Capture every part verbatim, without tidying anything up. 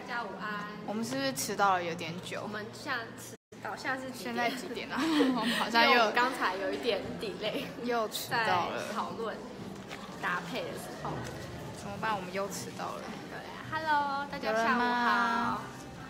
家午安。 我们是不是迟到了有点久？ 我们现在迟到，现在是几点？ 现在几点啊？我们好像又刚才有一点 delay， 又迟到了。 讨论搭配的时候， 怎么办？我们又迟到了。 对 ，Hello， 大家下午好。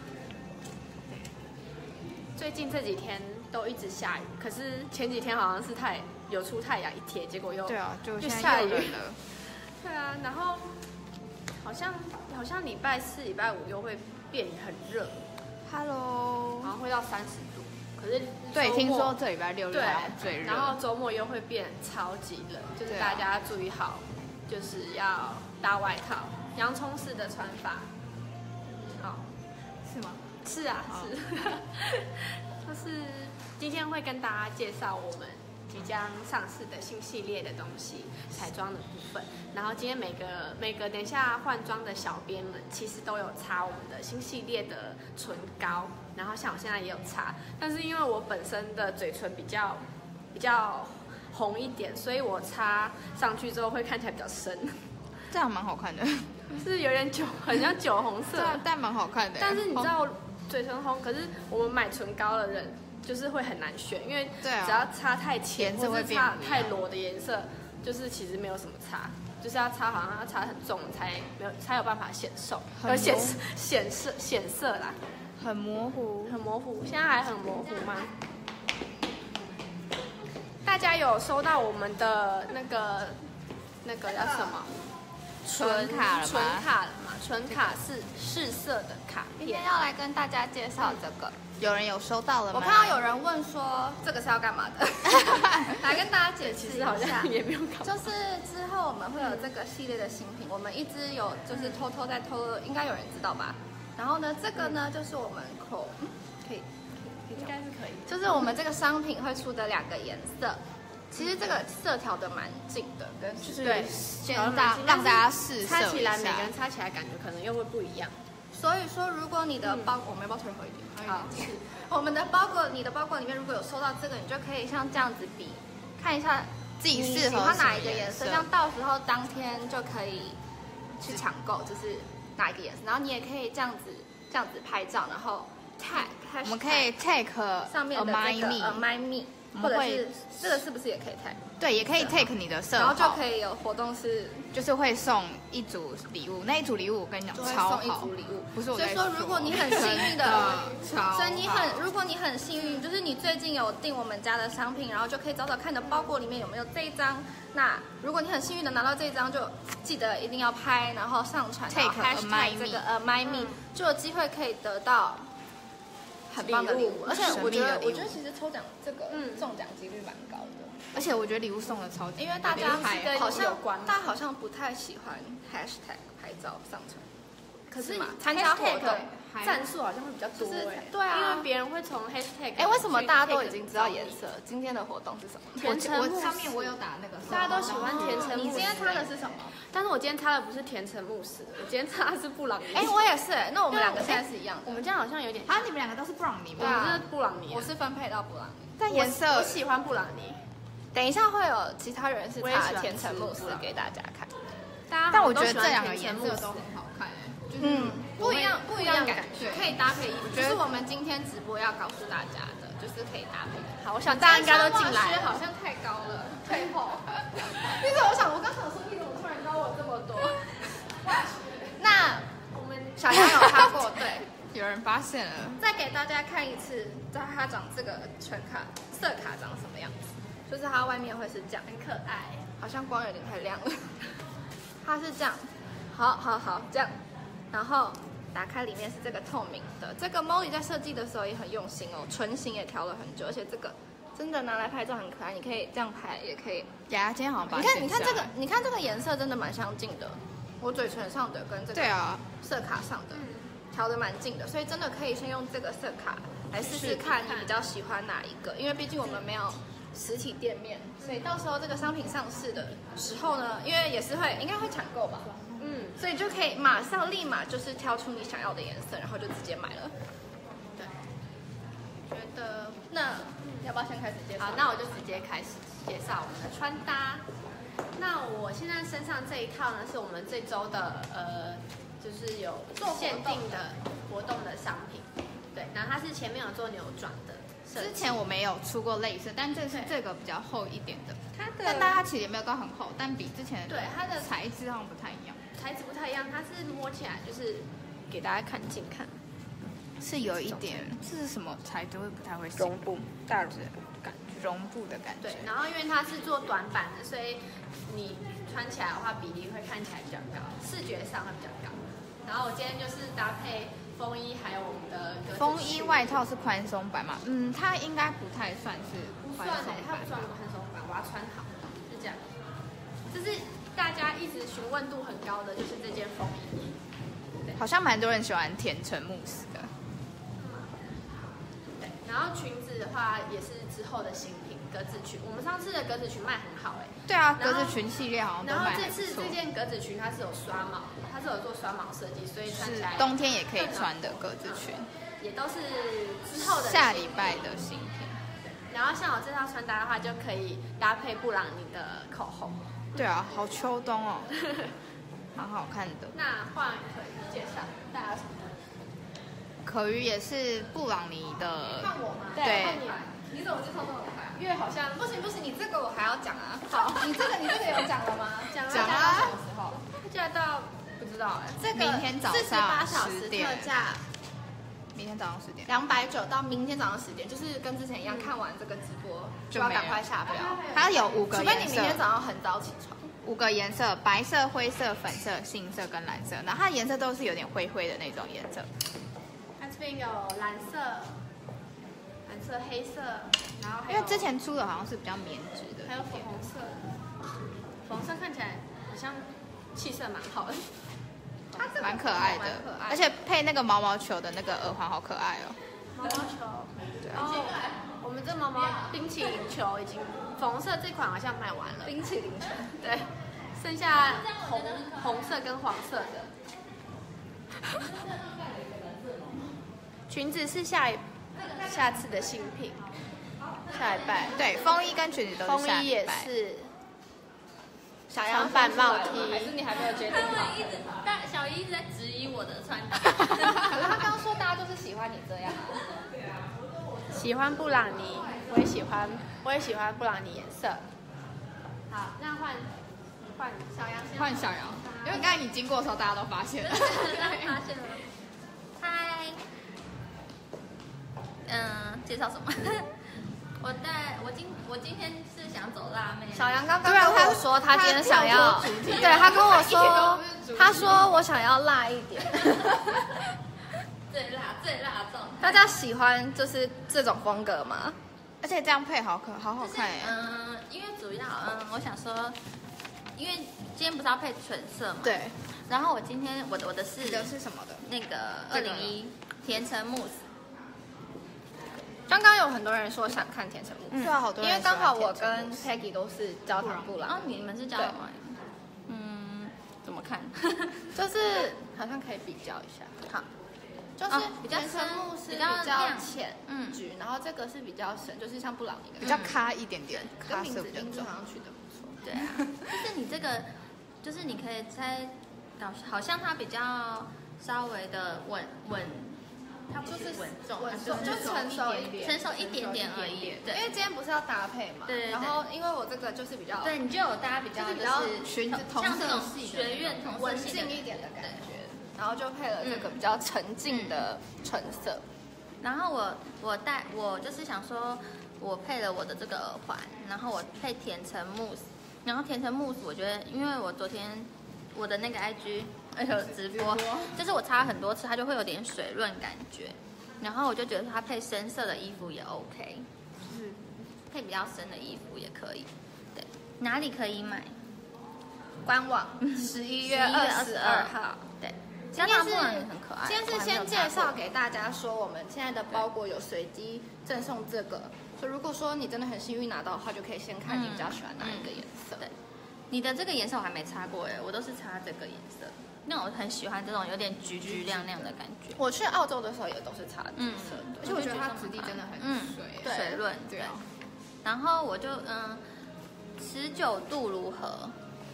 最近这几天都一直下雨，可是前几天好像是太有出太阳一天，结果又对啊，就现在下雨又冷了。 对啊，然后好像好像礼拜四、礼拜五又会变很热 ，Hello， 然后会到三十度。可是对，听说这礼拜六对最热， 然后周末又会变超级冷，就是大家注意好，就是要搭外套，洋葱式的穿法。好， 是吗？ 是啊，是。就是今天会跟大家介绍我们即将上市的新系列的东西，彩妆的部分。然后今天每个每个等一下换装的小编们，其实都有擦我们的新系列的唇膏。然后像我现在也有擦，但是因为我本身的嘴唇比较比较红一点，所以我擦上去之后会看起来比较深。 这样蛮好看的， 是有点酒，很像酒红色， 但蛮好看的。 但是你知道嘴唇红，可是我们买唇膏的人就是会很难选，因为只要擦太浅或者擦太裸的颜色，就是其实没有什么擦，就是要擦好像要擦很重才没有才有办法显瘦，呃显显色显色啦， 很模糊， 很模糊，现在还很模糊吗？大家有收到我们的那个那个叫什么？ 唇卡了吗？ 唇卡了嘛？唇卡是试色的卡片。 今天要来跟大家介绍这个， 有人有收到了吗？ 我看到有人问说这个是要干嘛的，来跟大家解释一下。 也没有搞。 就是之后我们会有这个系列的新品，我们一直有就是偷偷在偷，应该有人知道吧？然后呢，这个呢就是我们口，嗯，可以， 应该是可以。 就是我们这个商品会出的两个颜色。其实这个色调的蛮近的，跟就是对， 先让让大家试色一下， 擦起来每个人擦起来感觉可能又会不一样。 所以说，如果你的包，嗯、我们要不要退回一点？ 好， 我们的包裹，你的包裹里面如果有收到这个，你就可以像这样子比，看一下自己适合喜欢哪一个颜色，像到时候当天就可以去抢购，就是哪一个颜色，然后你也可以这样子这样子拍照，然后 tag， 我们可以 tag 上面的这个 Amai Me。或者是这个是不是也可以 tag？ 对，也可以 take 你的色号， 然后就可以有活动是， 就是会送一组礼物。那一组礼物我跟你讲超好， 送一组礼物， 不是我所以说如果你很幸运的，所以你很如果你很幸运，就是你最近有订我们家的商品，然后就可以找找看你的包裹里面有没有这一张。那如果你很幸运的拿到这一张，就记得一定要拍，然后上传 take hashtag 这个呃 my me， 就有机会可以得到。很棒的礼物，而且我觉得，我觉得其实抽奖这个中奖几率蛮高的， 而且我觉得礼物送的超级， 因为大家好像大家好像不太喜欢 hashtag 拍照上传， 可是参加活动赞数好像会比较多哎， 对啊， 因为别人会从 hashtag， 哎，为什么大家都已经知道颜色？今天的活动是什么？ 甜橙慕斯， 上面我有打那个， 大家都喜欢甜橙慕斯。 你今天擦的是什么？ 但是我今天擦的不是甜橙慕斯，我今天擦的是布朗尼。 哎，我也是，那我们两个现在是一样的。 我们这样好像有点啊，你们两个都是布朗尼吗？ 我是布朗尼， 我是分配到布朗尼。 但颜色我喜欢布朗尼。 等一下会有其他人是擦甜橙慕斯给大家看。 大家但我觉得这两个颜色都很好看， 嗯，不一样不一样感觉， 可以搭配衣服。 这是我们今天直播要告诉大家的，就是可以搭配。 好，我想大家应该都进来。 好像太高了，退后。其实我想，我刚想说，你怎么突然高我这么多？那我们小杨有擦过，对， 有人发现了。 再给大家看一次，知道它长这个唇卡色卡长什么样子？就是它外面会是这样， 很可爱。 好像光有点太亮了。它是这样，好好好，这样，然后打开里面是这个透明的。这个 Molly 在设计的时候也很用心哦，唇形也调了很久，而且这个真的拿来拍照很可爱，你可以这样拍，也可以。 呀，今天好像把你看，你看这个，你看这个颜色真的蛮相近的。我嘴唇上的跟这个对啊色卡上的调的蛮近的，所以真的可以先用这个色卡来试试看你比较喜欢哪一个，因为毕竟我们没有实体店面，所以到时候这个商品上市的时候呢，因为也是会应该会抢购吧，嗯，所以就可以马上立马就是挑出你想要的颜色，然后就直接买了。对，觉得那要不要先开始介绍？ 好，那我就直接开始介绍我们的穿搭。那我现在身上这一套呢，是我们这周的呃就是有限定的活动的商品。对，然后它是前面有做扭转的设计。 之前我没有出过类似，但这是这个比较厚一点的， 它的但大家其实也没有到很厚，但比之前的对它的材质好像不太一样， 材质不太一样，它是摸起来就是给大家看近看， 是有一点这是什么材质，我也不太会形容， 绒布大绒布感觉。 绒布的感觉。 对，然后因为它是做短版的，所以你穿起来的话比例会看起来比较高，视觉上会比较高。然后我今天就是搭配风衣，还有我们的格子风衣外套是宽松版嘛？嗯，它应该不太算是宽松它版不算宽松版，我要穿好，就这样。这是大家一直询问度很高的，就是这件风衣。 好像蛮多人喜欢甜橙慕斯的。 对，然后裙子的话也是之后的新品格子裙，我们上次的格子裙卖很好哎、欸。 对啊，格子裙系列好像都然后卖还不这次错这件格子裙它是有刷毛，它是有做刷毛设计，所以穿起来冬天也可以穿的格子裙， 也都是之后的下礼拜的新品。 然后像我这套穿搭的话，就可以搭配布朗尼的口红。 对啊，好秋冬哦，蛮好看的。 那换可以介绍大家什么？ 可鱼也是布朗尼的， 看我吗？ 对看你。你怎么介绍这么快？ 因为好像不行不行，你这个我还要讲啊。好，你这个你这个有讲了吗？ 讲了讲啊什么时候？ 价到不知道哎、 这个明天早四十八上小时特十点， 价明天早上十点。 两百九到明天早上十点，就是跟之前一样，看完这个直播就要就没了赶快下标。 它有五个除非你颜明天色， 早上很早起床。 五个颜色：白色、灰色、粉色、杏色跟蓝色。然后它的颜色都是有点灰灰的那种颜色。 它这边有蓝色、蓝色、黑色，然后还有因为之前出的好像是比较棉质的， 还有粉红色，粉红色看起来好像气色蛮好的。 它这个蛮可爱的蛮可爱， 而且配那个毛毛球的那个耳环好可爱哦。 毛毛球， 对然后我们这毛毛冰淇淋球已经粉红色这款好像卖完了， 冰淇淋球。 对，剩下红红色跟黄色的。裙子是下一下次的新品，下礼拜。 对，风衣跟裙子都是下风衣也礼拜。 是小长版帽 T， 还是你还没有决定他们好？ 一直，但小姨一直在质疑我的穿搭。 可是他刚刚说大家就是喜欢你这样啊。 喜欢布朗尼，我也喜欢，我也喜欢布朗尼颜色。好，那换换小杨先。 换小杨，因为刚才你经过的时候，大家都发现了。 发现了。嗨，嗯，介绍什么？我带我今我今天是想走辣妹。 小杨刚刚跟我说，他今天想要，对他跟我说，他说我想要辣一点。 最辣最辣状态。 大家喜欢就是这种风格吗？ 而且这样配好可好好就是看哎。 嗯，因为主要嗯，我想说，因为今天不是要配纯色嘛。。 对， 然后我今天我的我的是你的是什么的？ 那个二零一甜橙慕斯。 刚刚有很多人说想看甜橙木， 对啊，好多因人为刚好我喜欢跟 Peggy 都是焦糖布朗哦，你们是交往吗？嗯，怎么看？ 就是好像可以比较一下。好，就是哦比较甜橙木是比较比较亮浅嗯橘，然后这个是比较深，就是像布朗尼的比较咖一点点，咖跟名字色比较重。 名字好像取得不错。 对啊，就是你这个，就是你可以猜，好好像它比较稍微的稳稳，它不就是是稳重， 稳它重就是成熟一点， 成熟一点点而已。 因为对， 今天不是要搭配嘛， 对对对然后因为我这个就是比较对你就有大家比较就是比较就是裙子同色像这种系的学院同色文系的静一点的感觉，然后就配了这个比较沉静的橙色。 然后我我带我就是想说，我配了我的这个耳环，然后我配甜橙慕斯，然后甜橙慕斯我觉得，因为我昨天我的那个 I G 有直播，就是我擦很多次，它就会有点水润感觉，然后我就觉得它配深色的衣服也 OK，就是配比较深的衣服也可以。对，哪里可以买？ 官网十一月二十二号。 对， 今天是布朗尼很可爱。 今天是我还没有先介擦过绍给大家说，我们现在的包裹有随机赠送这个，所以如果说你真的很幸运拿到的话，就可以先看你比较喜欢哪一个颜色。 对，你的这个颜色我还没擦过哎，我都是擦这个颜色。那我很喜欢这种有点橘橘亮亮的感觉， 我去澳洲的时候也都是擦紫色的， 而且我觉得它质地真的很嗯水， 对水润。对，然后我就嗯，持久度如何？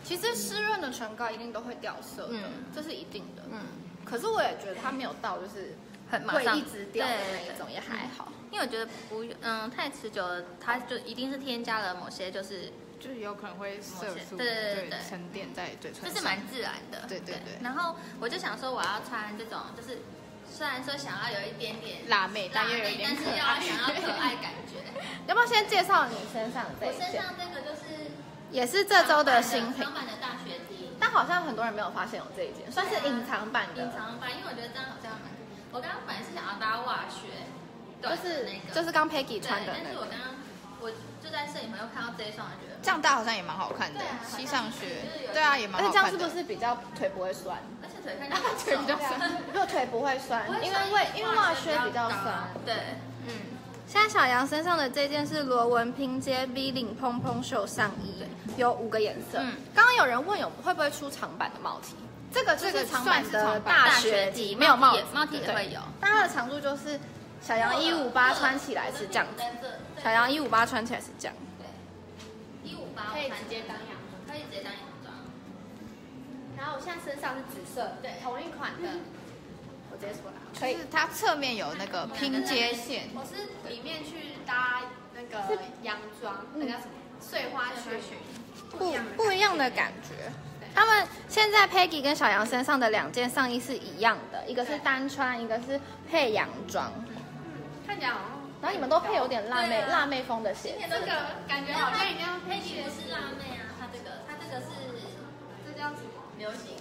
其实湿润的唇膏一定都会掉色的， 嗯这是一定的。 嗯， 可是我也觉得它没有到就是很马上会一直掉的对那一种，也还好。 因为我觉得不嗯太持久了，它就一定是添加了某些就是就是有可能会色素对对对对沉淀在嘴唇上， 这是蛮自然的。 对对对然后我就想说我要穿这种就是虽然说想要有一点点辣妹，但又有一点但是又要可爱。 想要可爱感觉。 要不要先介绍你身上这我一件？ 身上这个就是也是这周的新品， 长版的大学 T， 但好像很多人没有发现有这一件，算是隐藏版的。 隐藏版，因为我觉得这样好像蛮。我刚刚本来是想要搭袜靴， 就是那个就是刚 Peggy 对， 穿的那个。 但是我刚刚我就在摄影棚又看到这一双，我觉得这样搭好像也蛮好看的对啊， 膝上靴就是有， 对啊，也蛮而且这样好看的。 是不是比较腿不会酸？ 而且腿看起来腿比较酸， 如果腿不会酸，因为为因为袜靴比较酸。 对，嗯， 现在小杨身上的这件是螺纹拼接 V 领蓬蓬袖上衣，有五个颜色。 嗯刚刚有人问有会不会出长版的帽 T，这个就是长版的大大学学 T T，没有帽子， 帽 T 也对会有。 但它的长度就是小杨一五八穿起来是这样子，小杨一五八穿起来是这样。 对，一五八可以直接当洋装。 可以直接当洋装。 然后我现在身上是紫色，对，同一款的，我直接说了， 可以就是它侧面有那个拼接线， 我是里面去搭那个洋装，那叫什么碎花裙， 不不一样的感觉。他们现在 Peggy 跟小杨身上的两件上衣是一样的，一个是单穿，一个是配洋装。 看起来好像。 然后你们都配有点辣妹、 对啊辣妹风的鞋子。 这个感觉好像一定要配起不是辣妹啊，它这个它这个是这叫什么？ 流行。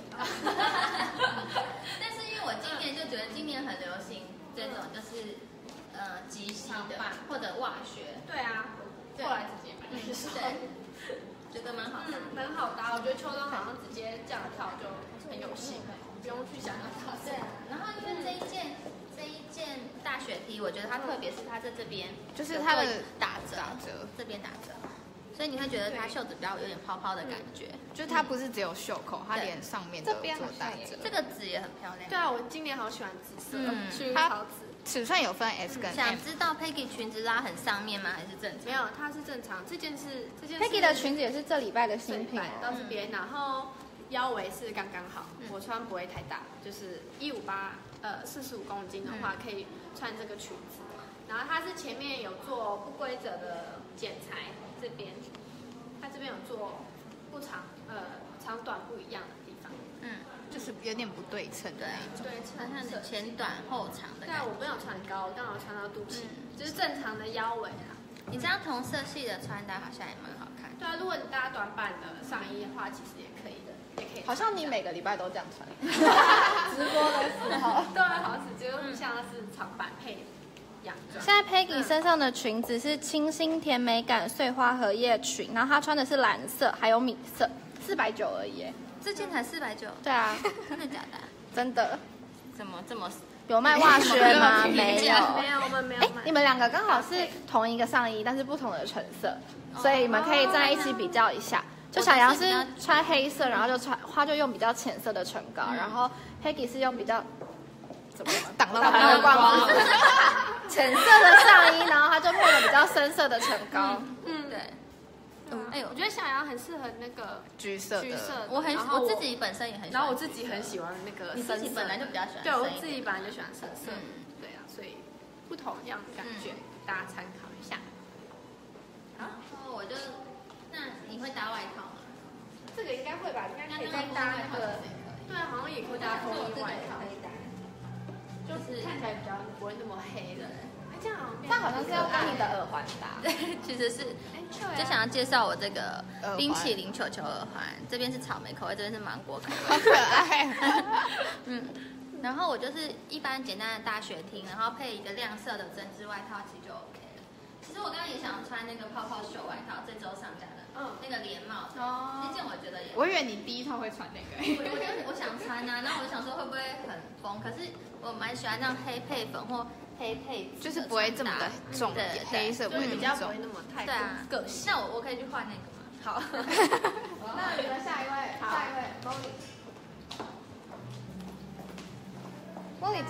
但是因为我今年就觉得今年很流行这种就是呃及膝的或者袜靴， 对啊， 对后来直接买。 对，觉得蛮好看。 嗯，很好搭，我觉得秋冬好像直接这样跳就很有型，不用去想要搭对啊，然后因为这一件这一件大雪 T，我觉得它特别是它在这边就是它的有做打折， 打折这边打折，所以你会觉得它袖子比较有点泡泡的感觉。 就是它不是只有袖口，它连上面都有做打折。 这个纸也很漂亮。 对啊，我今年好喜欢紫色， 嗯它薰衣草紫。 尺寸有分 S 跟 M， 想知道 Peggy 裙子拉很上面吗？还是正常？ 没有，它是正常。这件是这件是 Peggy 的裙子也是这礼拜的这一新品百到哦。 这边，然后腰围是刚刚好，我穿不会太大，就是一五八呃四十五公斤的话可以穿这个裙子。然后它是前面有做不规则的剪裁，这边它这边有做不长呃长短不一样的地方。 嗯， 就是有点不对称的对那一种。 对， 看看色的前短后长的对啊， 感觉。 我没有穿高，我刚好穿到肚脐， 嗯就是正常的腰围啦。 你这样同色系的穿搭好像也蛮好看。 对啊，如果你搭短版的上衣的话，其实也可以的，也可以穿。 好像你每个礼拜都这样穿。直播的时候。 对啊，好像是就是像是长版配洋装。 现在 Peggy 身上的裙子是清新甜美感碎花荷叶裙，然后她穿的是蓝色还有米色，四百九而已耶。 这件才四百九， 对啊， 真的假的？ 真的。 怎么这么？ 有卖袜靴吗？没有。 没有，我们没有哎买。， 你们两个刚好是同一个上衣，但是不同的成色，所以你们可以在一起比较一下。就小杨是穿黑色，然后就穿，他就用比较浅色的唇膏，然后 Peggy 是用比较怎么挡到挡它的光光，浅色的上衣，然后他就配了比较深色的唇膏。 嗯， 对， 哎呦，我觉得小杨很适合那个橘色的， 橘色的， 我很然后我自己本身也很喜欢。 然后我自己很喜欢那个你自己深色的， 本来就比较喜欢对我深一点自己本来就喜欢深色的， 嗯对啊，所以不同样的感觉，大家参考一下。 然后我就，那你会搭外套吗？ 这个应该会吧，应该可以那再搭那个， 也可以。 对啊，好像也可以搭风衣外套， 以搭。 就是看起来比较不会那么黑的。哎，这样好像这样好像是要跟你的耳环搭。 对，其实是哎， 就想要介绍我这个耳环冰淇淋球球耳环，这边是草莓口味，这边是芒果口好味。 可爱。 嗯，然后我就是一般简单的大学 T，然后配一个亮色的针织外套，其实就 OK 了。其实我刚刚也想穿那个泡泡袖外套，这周上架的， 嗯那个连帽的， 哦那件我觉得也。 我以为你第一套会穿那个。 我我就我想穿啊，然后我想说会不会很疯，可是我蛮喜欢那种黑配粉或黑配紫的就是不会这么的重对，对黑色不会就是比那么重较不会。那么太对啊， 个性。 那我我可以去换那个吗？ 好， 那你们下一位，下一位 Molly。Molly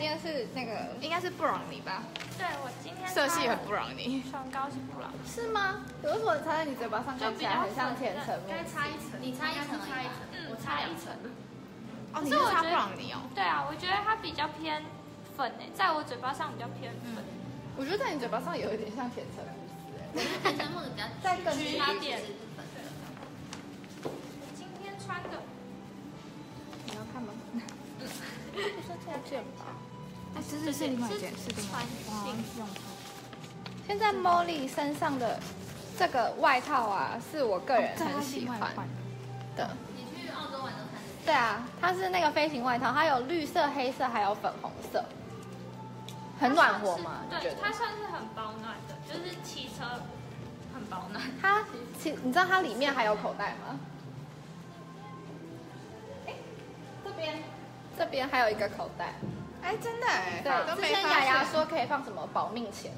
今天是那个应该是布朗尼吧？ 对我今天色系很布朗尼。 唇膏是布朗尼， 是吗？为什么擦在你嘴巴上看起来很像甜橙慕该斯？ 擦一层， 你擦一层而已吧擦一层， 嗯我擦两层。 哦，你是擦布朗尼哦？ 对啊，我觉得它比较偏粉诶，在我嘴巴上比较偏粉， 我觉得在你嘴巴上有一点像甜橙慕斯哎。 可是甜橙慕斯比较再更橘一点是粉的。 今天穿的你要看吗？不是这件吧？ 哎，这是是另外一件，是另外一件。哇，用它。 现在 Molly 身上的这个外套啊，是我个人这很喜欢的。 你去澳洲玩都穿这对啊，它是那个飞行外套，它有绿色、黑色，还有粉红色，很暖和嘛？你觉对， 得？ 它算是很保暖的，就是骑车很保暖。 它其你知道它里面还有口袋吗？哎，这边这边还有一个口袋。 哎，真的哎， 对， 都没之前雅雅发现。 说可以放什么保命钱，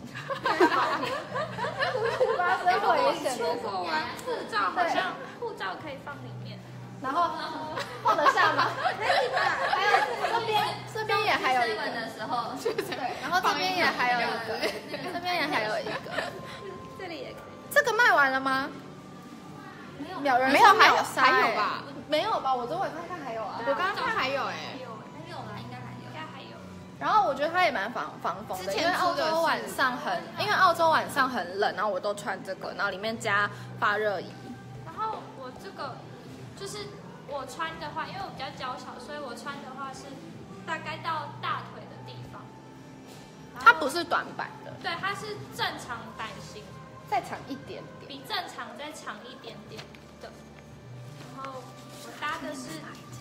发生危险的时候， 护照好像护照可以放里面， 然后放得下吗？可以吧？还有这边这边也还有一个， 的时候， 对，然后这边也还有一个，这边也还有一个， 这里也可以。 这个卖完了吗？ 没有秒人没有还有说秒杀还有欸吧？ 没有吧？我昨晚看看还有啊。 我刚刚看还有哎， 有， 还有啦，应该还有应。该还有。 然后我觉得它也蛮防防风的， 之因为澳前出的是洲晚上很，因为澳洲晚上很冷，然后我都穿这个，然后里面加发热衣。 然后我这个就是我穿的话，因为我比较娇小，所以我穿的话是大概到大腿的地方。然后它不是短版的， 对，它是正常版型， 再长一点点。 比正常再长一点点的。然后我搭的是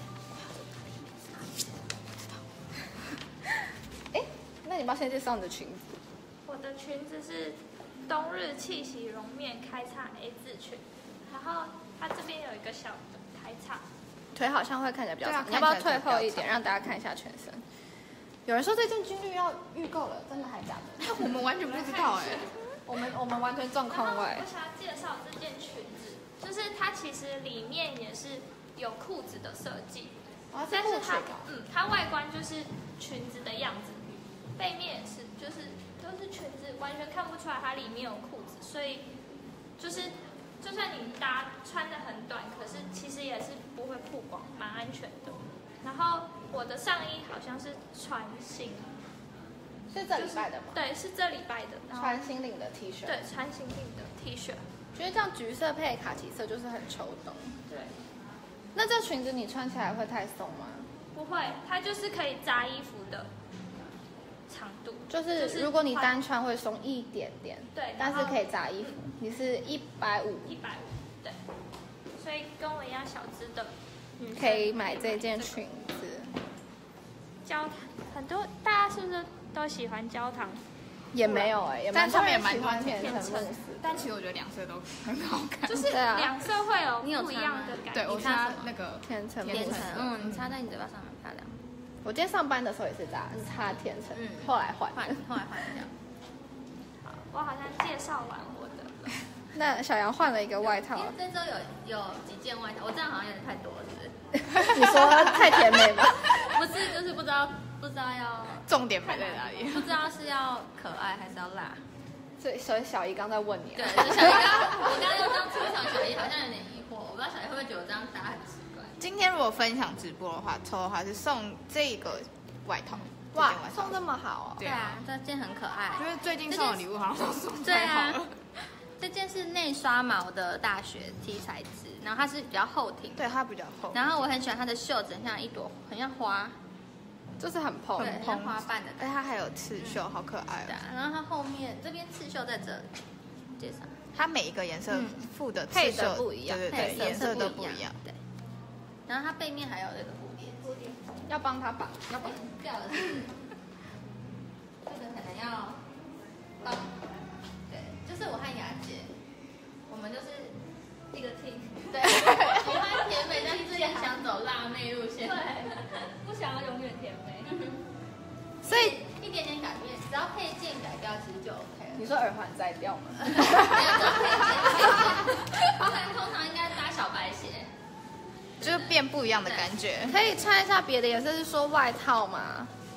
哎，那你要不要先介绍你的裙子？ 我的裙子是冬日气息绒面开叉 A 字裙，然后它这边有一个小的开叉。 腿好像会看起来比较对啊长，你要不要看起来退后一点， 比较长让大家看一下全身？有人说这件军绿要预购了，真的还假的？ 我们完全不知道哎。 我们我们完全中空然后位我。想要介绍这件裙子，就是它其实里面也是有裤子的设计， 哇， 但是它哦嗯，它外观就是裙子的样子，背面也是，就是都是裙子，完全看不出来它里面有裤子，所以就是就算你搭穿的很短，可是其实也是不会曝光，蛮安全的。然后我的上衣好像是穿新， 是这礼拜的吗？ 对，是这礼拜的，然后穿新领的 T 恤。 对，穿新领的 T 恤， 觉得这样橘色配卡其色就是很秋冬。 对。 那这裙子你穿起来会太松吗？ 不会，它就是可以扎衣服的长度， 就是如果你单穿会松一点点， 对，然后但是可以扎衣服。你是一百五， 一百五，对，所以跟我一样小只的女生可以买这件裙子。 焦糖，很多大家是不是都喜欢焦糖？ 也没有哎、也蛮但上面也多人蛮多喜欢甜橙甜橙慕斯。 但其实我觉得两色都很好看。 就是对啊两色会有你有不一擦吗样的感觉。 对我擦那个甜橙慕甜橙斯，， 嗯，你擦在你嘴巴上很漂亮。 我今天上班的时候也是擦擦甜橙， 嗯后来换。 换，后来换掉。 好，我好像介绍完我的了。 那小杨换了一个外套因，为这周有有几件外套，我这样好像有点太多了，是不是？ 你说太甜美吗？ 不是，就是不知道不知道要重点摆在哪里？ 不知道是要可爱还是要辣。 所以所以小姨刚在问你、 对， 啊， 就小姨刚，我刚刚用这样出场，小姨好像有点疑惑，我不知道小姨会不会觉得我这样搭很奇怪。 今天如果分享直播的话，抽的话是送这个外套。 哇这件外，套送这么好哦。 对啊， 这件很可爱。 就是最近送的礼物好像都送对太好啊了。， 这件是内刷毛的大学 T 材质，然后它是比较厚挺， 对，它比较厚。 然后我很喜欢它的袖子，很像一朵，很像花， 就是很蓬对，很像花瓣的感觉。 而且它还有刺绣，好可爱哦。 对啊，然后它后面这边刺绣在这里，介绍它每一个颜色嗯附的刺配的绣不一样对对对， 配色颜色都不不一样。。 对，然后它背面还有这个蝴蝶，蝴蝶要帮他绑， 要不掉了是不是，这个可能要帮，对，就是我和雅姐，我们就是一个 team，对，喜欢甜美，但是自己想走辣妹路线， 对，不想要永远甜美。 所以一点点改变，只要配件改掉，其实就 OK 了。 你说耳环摘掉吗？ 没有，只要配件，不然通常应该搭小白鞋。 就是变不一样的感觉。 可以穿一下别的颜色，是说外套吗？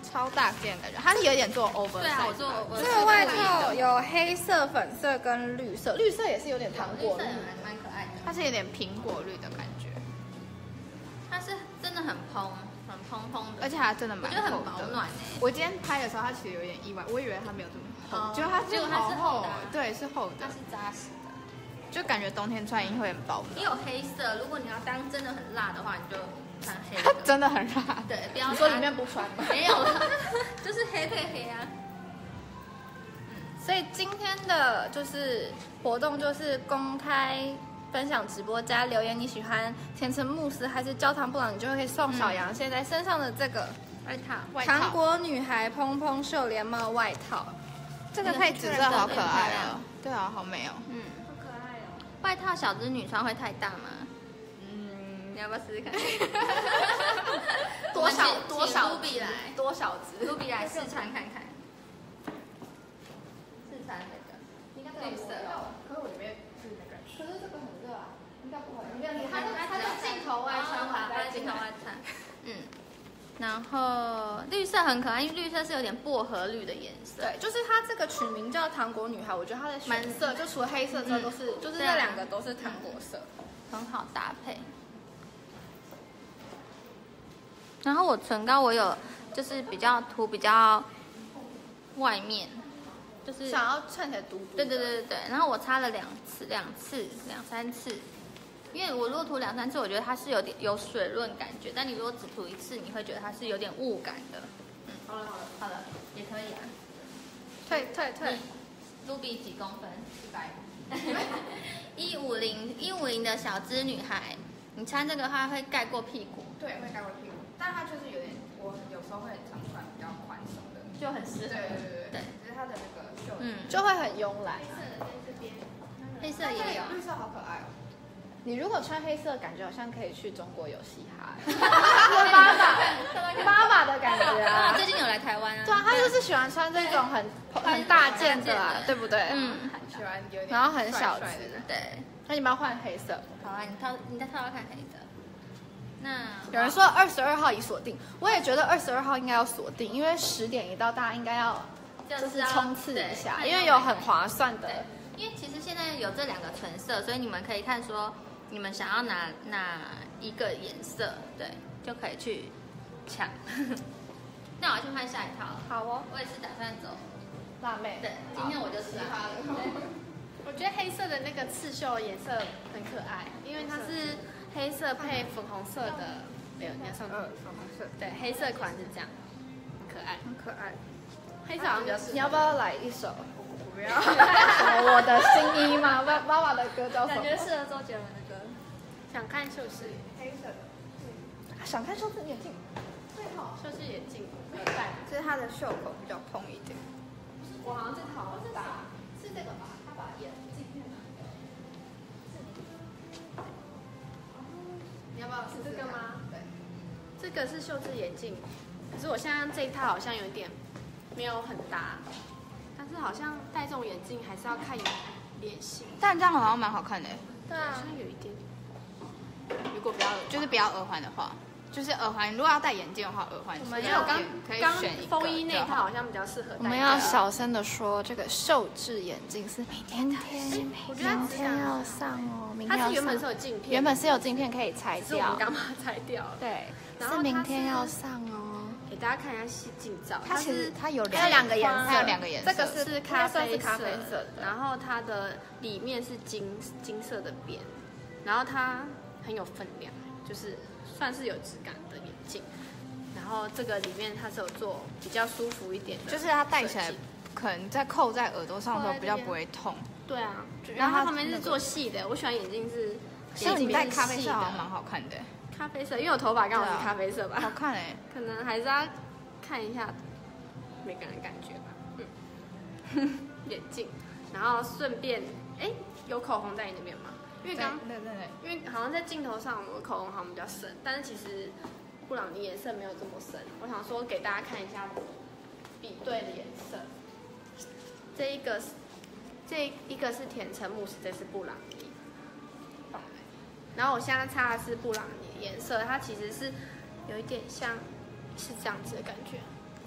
超大件的感觉，它是有点做 over。 对啊，我做我这个外套有黑色、粉色跟绿色，绿色也是有点糖果绿绿色，也蛮蛮可爱的。 它是有点苹果绿的感觉， 它是真的很蓬，很蓬蓬的， 而且它真的我蛮觉得很保厚的。 暖哎。 我今天拍的时候，它其实有点意外，我以为它没有这么厚， 哦结果它结果它是好厚的啊对，是厚的， 它是扎实的。 就感觉冬天穿衣会很保暖。 也有黑色，如果你要当真的很辣的话，你就穿黑的。 真的很辣。 对，不要你说里面不穿吗？ 没有，就是黑配黑啊。 所以今天的就是活动就是公开分享直播加留言，你喜欢甜橙慕斯还是焦糖布朗，你就可以送小杨现在身上的这个外套， 外套糖果女孩蓬蓬袖连帽外套。 这个配紫色好可爱哦。对啊，好美哦。 嗯， 好可爱哦。 外套小资女穿会太大吗？嗯，你要不要试试看？ 多少我们请多少请 Ruby 来多少只？ ，Ruby 来试穿看看。试穿那个应该绿色。 可是我里面是那个，可是这个很热啊，应该不会。 它它它是镜头外穿， 好，它还是镜头外穿。嗯，然后绿色很可爱，因为绿色是有点薄荷绿的颜色。 对，就是它这个取名叫糖果女孩，我觉得它的选色就除了黑色之外都是，就是这两个都是糖果色。 很好搭配。然后我唇膏我有就是比较涂比较外面，就是想要看起来嘟嘟。 对对对对对。然后我擦了两次、两次、两三次，因为我如果涂两三次，我觉得它是有点有水润感觉，但你如果只涂一次，你会觉得它是有点雾感的。嗯， 好了好了， 好了，也可以啊。 退退退。 Ruby 几公分？一百。一五零一五零的小资女孩，你穿这个的话会盖过屁股， 对，会盖过屁股，但它就是有点，我有时候会常穿比较宽松的。 就很适合。 对对对对， 只是它的那个袖子， 嗯， 就会很慵懒。 黑色也有。 绿色好可爱哦。 你如果穿黑色，感觉好像可以去中国有嘻哈，妈妈妈妈的感觉啊。 最近有来台湾啊。 对啊，他就是喜欢穿这种很很大件的啊，对不对？ 嗯， 喜欢有点， 然后很小帅帅只的。 对。 那你们要换黑色？ 好啊，你套，你再套套看黑色。那有人说二十二号已锁定，我也觉得二十二号应该要锁定，因为十点一到，大家应该要就是冲刺一下，因为有很划算的。 因为其实现在有这两个唇色，所以你们可以看说你们想要哪哪一个颜色，对，就可以去抢。那我要去换下一套了。 好哦， 我也是打算走。 辣妹。 对，今天我就嘻哈了。 我觉得黑色的那个刺绣颜色很可爱，因为它是黑色配粉红色的，没有，你要上嗯，粉红色， 对，黑色款是这样，很可爱。 很可爱。 黑色好像比较适合你要不要来一首？我不要。什么我的新衣吗？妈妈妈的歌叫什么？ 感觉适合周杰伦的歌。 想看秀饰， 黑色的。想看收子眼镜。最好。 秀饰眼镜有戴。 就是它的袖口比较蓬一点。 我好像这套好大，是这个吧？他把眼镜片拿掉。你要不要试这个吗？ 对。 这个是秀智眼镜，可是我现在这一套好像有点没有很搭，但是好像戴这种眼镜还是要看脸型。 但这样好像蛮好看的， 对啊好像，有一点。如果不要就是不要耳环的话，就是耳环，如果要戴眼镜的话，耳环我是们因为我刚可以刚选一个风衣那一就好套好像比较适合戴。 我们要小声的说，这个秀智眼镜是明天天， 我觉得它明质感天要上哦，明天要它是原本是上。 有镜片， 原本是有镜片可以拆掉只是我们，刚把它拆掉了。 对， 然后是明它是天要上哦。 给大家看一下细镜照， 它其实是它有它有两个颜色， 它有两个颜色这个是是咖啡是咖啡色的， 然后它的里面是金金色的边，然后它很有分量，就是算是有质感的眼镜。然后这个里面它是有做比较舒服一点的， 就是它戴起来可能在扣在耳朵上的时候比较扣在这边不会痛。 对啊， 然然后它那个后它旁边是做细的，我喜欢眼镜是像你戴眼镜咖啡是细的色好像蛮好看的， 咖啡色，因为我头发刚好对啊是咖啡色吧， 好看哎。 可能还是要看一下每个人的感觉吧。嗯，眼镜，然后顺便，哎，有口红在你那边吗？因为刚， 对对对， 因为好像在镜头上我的口红好像比较深，但是其实布朗尼颜色没有这么深。我想说给大家看一下比对的颜色。这一个是，这一个是甜橙慕斯，这是布朗尼。然后我现在擦的是布朗尼颜色，它其实是有一点像是这样子的感觉，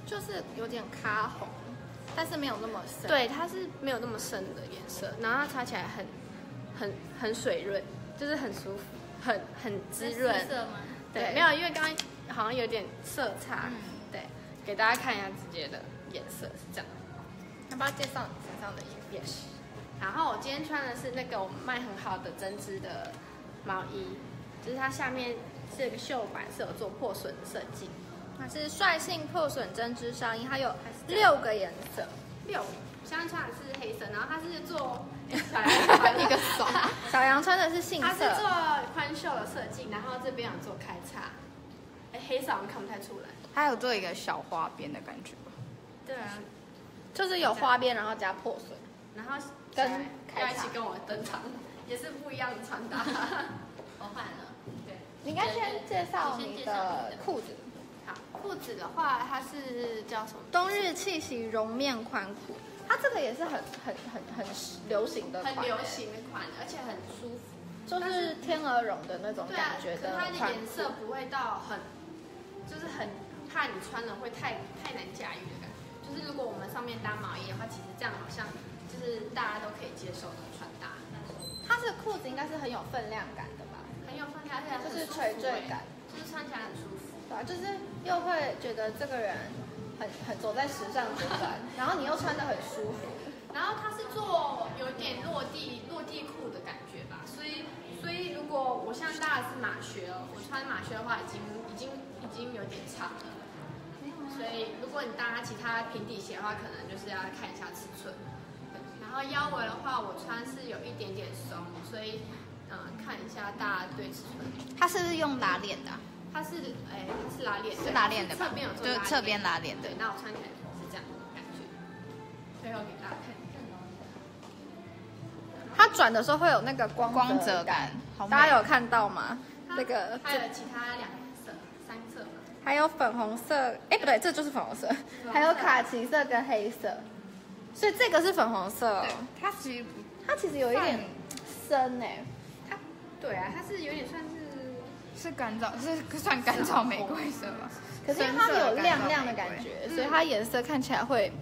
就是有点咖红，但是没有那么深。 对，它是没有那么深的颜色，然后它擦起来很很很水润，就是很舒服，很很滋润。 是色吗？ 对， 对没有，因为刚刚好像有点色差。 嗯对，给大家看一下直接的颜色是这样。 要不要介绍你身上的衣服？ Yes。然后我今天穿的是那个我们卖很好的针织的毛衣，就是它下面是一个绣版，是有做破损的设计。 它是率性破损针织上衣，它有六个颜色。 六，我现在穿的是黑色，然后它是做一个手， 小杨穿的是杏色， 它是做宽袖的设计，然后这边有做开叉。哎，黑色好像看不太出来。 它有做一个小花边的感觉吧？ 对啊， 就是有花边，然后加破损。 然后跟要一起跟我登场，也是不一样的穿搭。 我换了。 对， 你应该先介绍你的裤子。 好，裤子的话，它是叫什么？ 冬日气息绒面宽裤，它这个也是很很很很流行的款， 很流行的款，而且很舒服。 就是天鹅绒的那种对啊感觉可是它的的宽颜色裤。 不会到很，就是很怕你穿了会太太难驾驭的感觉。就是如果我们上面搭毛衣的话，其实这样好像就是大家都可以接受的穿搭。 它的裤子应该是很有分量感的吧？ 很有分量，而且很就是舒服垂坠感， 就是穿起来很舒服。 对啊，就是又会觉得这个人很很走在时尚尖端，然后你又穿得很舒服。 然后它是做有点落地落地裤的感觉吧，所以所以如果我现在搭的是马靴哦，我穿马靴的话已经已经已经有点长了。所以如果你搭其他平底鞋的话，可能就是要看一下尺寸。然后腰围的话，我穿是有一点点松，所以嗯、呃、看一下大家对尺寸。 它是不是用拉链的啊？ 它是哎它是拉链， 是拉链的吧？ 侧边有做就侧边拉链的对，。那我穿起来是这样的感觉。最后给大家看。 它转的时候会有那个光光泽泽感，好美大家有看到吗？ 它这个还有其他两色、三色吧。 还有粉红色，哎不对，这就是粉红色，还有卡其色跟黑色，所以这个是粉红色哦。 它其实不它其实有一点深哎， 它对啊，它是有点算是是干燥，是算干燥玫瑰色吧？ 可是因为它有亮亮的感觉，所以它颜色看起来会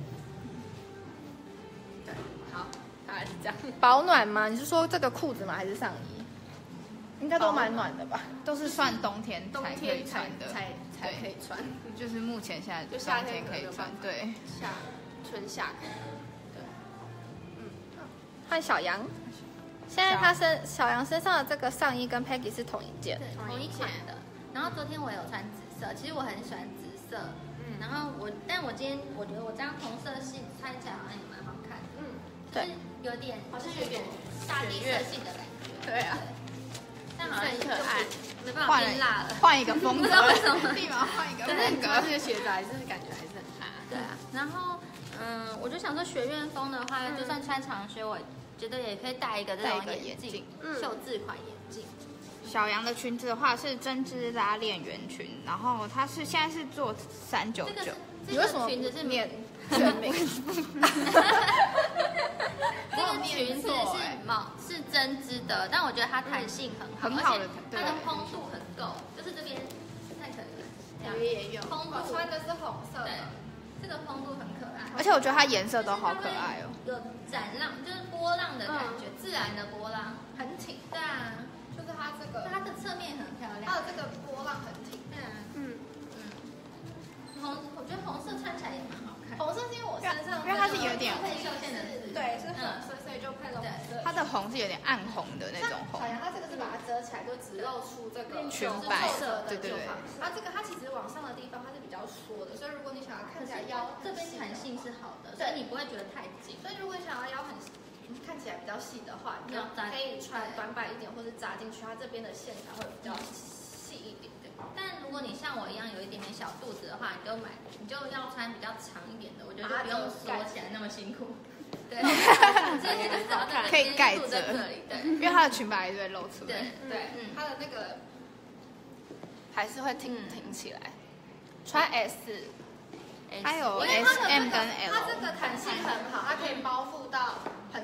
对，好，大概是这样。 保暖吗？你是说这个裤子吗？还是上衣？应该都蛮暖的吧？ 都是算冬天冬才可以天才穿的， 才才可以穿， 就是目前现在就夏冬天可以天可能没有办法。 穿对， 夏春夏可以。对， 换小杨，现在他身小杨身上的这个上衣跟 Peggy 是同一件， 对，同一款的。然后昨天我有穿紫色，其实我很喜欢紫色。嗯，然后我，但我今天我觉得我这样同色系穿起来好像也蛮好看的。 嗯， 就是有点好像有点大地色系的感觉。 对啊， 但好像很可爱， 没办法换变辣了。 换一个风格， 不知道为什么立马换一个但是你风格。 穿这个鞋子还是感觉还是很辣。 对啊，然后嗯，我就想说学院风的话，就算穿长靴，我觉得也可以戴一个这种戴一个眼镜眼镜， 秀字款眼镜。 小羊的裙子的话是针织拉链圆裙，然后它是现在是做三九九这个是，这你为什么个裙子是念全名？ 这个裙子是毛是针织的，但我觉得它弹性很好， 很好的而且它对的蓬度很够，就是这边太可以了，这样我也有， 蓬度我穿的是红色对的，， 这个蓬度很可爱， 而且我觉得它颜色都好可爱哦。 有展浪，就是波浪的感觉，自然的波浪，很挺。对啊， 就是它这个， 它的侧面很漂亮。 它的这个波浪很挺。 对啊， 嗯， 嗯，红，我觉得红色穿起来也蛮好看。 红色是因为我身上因为它是有点配绣线的字， 对是红色，所以就配了红色。 它的红是有点暗红的那种红小，杨它这个是把它遮起来，就只露出这个裙摆是皱褶的对对对就好。它这个它其实往上的地方它是比较缩的，所以如果你想要看起来腰这边弹性是好的，所以你不会觉得太紧。 所以如果你想要腰很看起来比较细的话，你要扎可以穿短版一点，或是扎进去，它这边的线条会比较细一点。对， 但如果你像我一样有一点点小肚子的话，你就买，你就要穿比较长一点的，我觉得就不用缩起来那么辛苦。对，这些就只要这个可以盖着在这里，对因为它的裙摆还是会露出来。 对对， 嗯它的那个还是会挺挺起来。穿 S， 它有因为它 S、 的 M 跟它这 L， 个弹性很好，它可以包覆到很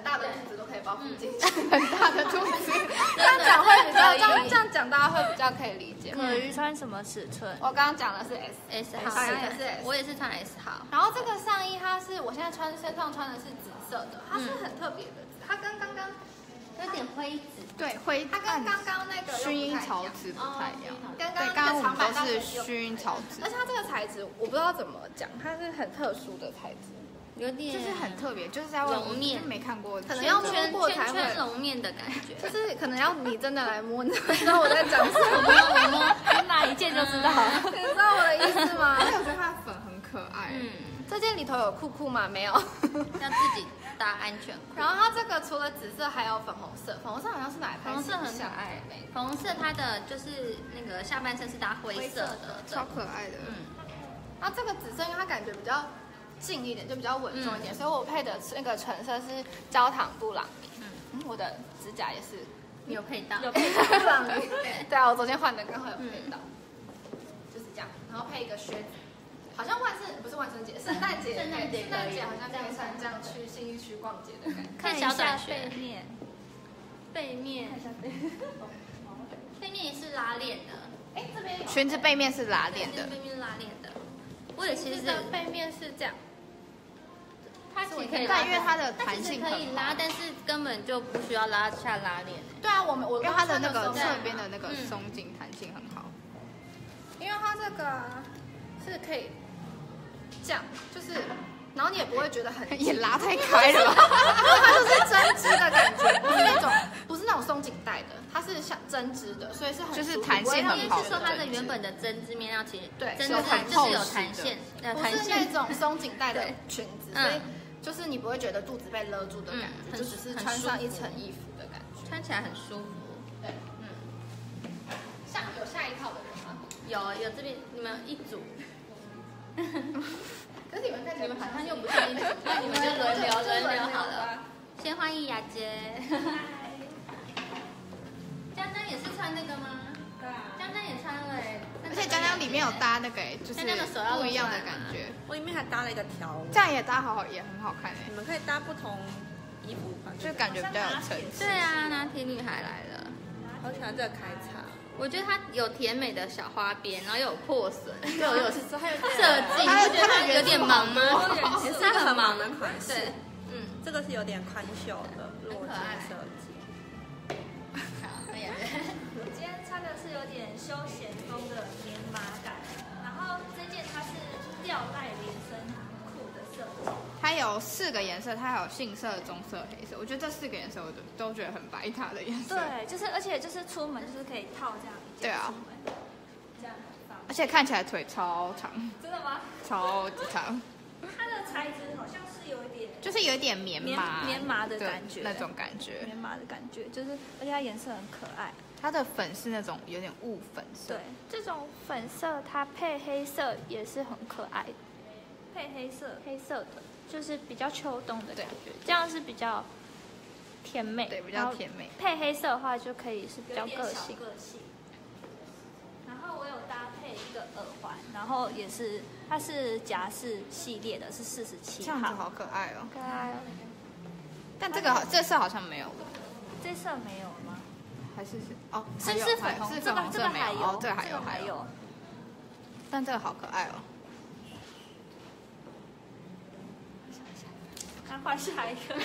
大的肚子都可以包覆进去， 很大的肚子， 这样讲会比较，这样这样讲大家会比较可以理解。 可以穿什么尺寸？ 我刚刚讲的是 S S 好， 号， 也是 S。 我也是穿 S 号。 然后这个上衣它是我现在穿身上穿的是紫色的，它是很特别的，它跟刚刚有点灰紫， 对，灰它跟刚刚那个薰衣草紫不太一样。 跟对， 刚刚那刚刚我们个长版大都是学薰衣草紫而，且它这个材质我不知道怎么讲，它是很特殊的材质， 有点就是很特别，就是在外绒面没看过， 可能要摸圈过才会圈圈绒面的感觉。 就是可能要你真的来摸，你才知道我在讲什么。 我摸， 你买一件就知道了。 你知道我的意思吗？ 而且我觉得它的粉很可爱， 嗯， 这件里头有裤裤吗？没有。 要自己搭安全裤。 然后它这个除了紫色，还有粉红色。粉红色好像是哪一粉红色很可像爱，粉红色它的就是那个下半身是搭灰色的， 超可爱的。 嗯， 然后这个紫色，因为它感觉比较静一点，就比较稳重一点，所以我配的那个纯色是焦糖布朗尼。嗯，我的指甲也是你有配到， 有配到布朗尼。对啊，我昨天换的刚好有配到，就是这样。然后配一个靴子，好像万圣不是万圣节，圣诞节， 圣诞节圣诞节好像可以穿这样去信义区逛街的感觉。 看一下小短靴， 背面， 背面，背面也是拉链的， 哎，这边有裙子背面是拉链的， 背面是拉链的。我也其实其实背面是这样。 它其实可以拉， 但因为它的它其实弹性很可以拉，但是根本就不需要拉下拉链。 对啊，我们我因为它的那个刚穿时候侧边的那个嗯松紧弹性很好。 因为它这个啊是可以这样，就是，然后你也不会觉得很也拉太开了吧？ 它就是针织的感觉，不是那种不是那种松紧带的，它是像针织的，所以是很就是舒服弹性不会让你很好是说它的原本的针织面料其实对针是很织弹就是有厚实的弹线，呃， 不是弹线那种松紧带的对裙子， 嗯所以就是你不会觉得肚子被勒住的感觉， 嗯很就只是很穿上舒服一层衣服的感觉。 穿起来很舒服。 对，嗯，像有下一套的人吗？ 有有这边你们一组， 可是你们看起来你们好像又不是一组，那你们就轮流轮流好了。先欢迎雅洁。江江也是穿那个吗？ 对啊， 江江也穿了哎， 而且江江里面有搭那个，就是江江的手要不一样的露出来吗感觉， 我里面还搭了一个条纹， 这样也搭好好，也很好看哎你，们可以搭不同衣服吧， 就感觉比较有层次。 对啊，拿铁女孩来了。 好喜欢这个开叉， 我觉得它有甜美的小花边，然后又有破损，又有设还有计，你它的不觉得它有点忙吗？ 也是一个很忙的款式， 对，嗯， 这个是有点宽袖的落肩设计， 好，那也我今天穿的是有点休闲风的棉麻感，然后这件它是吊带连身裤的设计。 它有四个颜色，它还有杏色、棕色、黑色。我觉得这四个颜色我都都觉得很百搭的颜色。 对，就是而且就是出门就是可以套这样一对啊件出门，这样很棒。 而且看起来腿超长， 真的吗？ 超级长， 它的材质好像是有一点就是有一点棉麻棉棉麻的感觉那种感觉。 棉麻的感觉，就是而且它颜色很可爱。 它的粉是那种有点雾粉色对，，这种粉色它配黑色也是很可爱的，配黑色黑色的，就是比较秋冬的感觉，这样是比较甜美， 对，比较甜美。 配黑色的话就可以是比较个性。 个性。 然后我有搭配一个耳环，然后也是它是夹式系列的，是四十七号。 这样子好可爱哦。 可爱哦。 但这个好这色好像没有， 这色没有了吗？ 还是是哦， 是还有是粉红， 还是这个这个粉红色没还有， 哦，这个还有这个还有。 但这个好可爱哦。 那换下一个。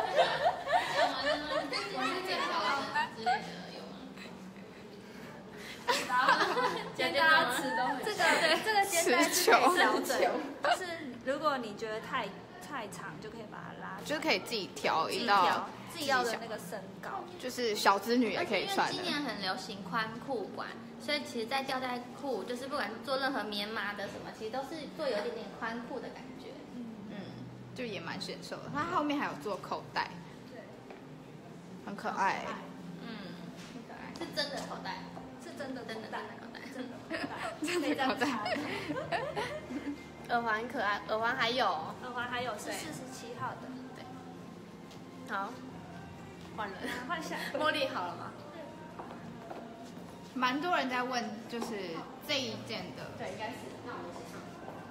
尖大家吃都这个对这个肩带是可以调整，就是如果你觉得太太长，就可以把它拉， 就是可以自己调自己一道调自己要的那个身高。 就是小织女也可以穿的因为今。年很流行宽裤管，所以其实，在吊带裤，就是不管做任何棉麻的什么，其实都是做有一点点宽裤的感觉。嗯， 就也蛮显瘦的。它后面还有做口袋， 对， 很可爱。 嗯，很可爱，是真的口袋， 是真的真的真的口袋。 真的口袋， 真的可以这样口袋穿。 耳环很可爱，耳环还有哦耳环还有是四十七号的， 好，换了， 换下一个。 茉莉好了吗？ 蛮多人在问，就是这一件的， 对，应该是。那我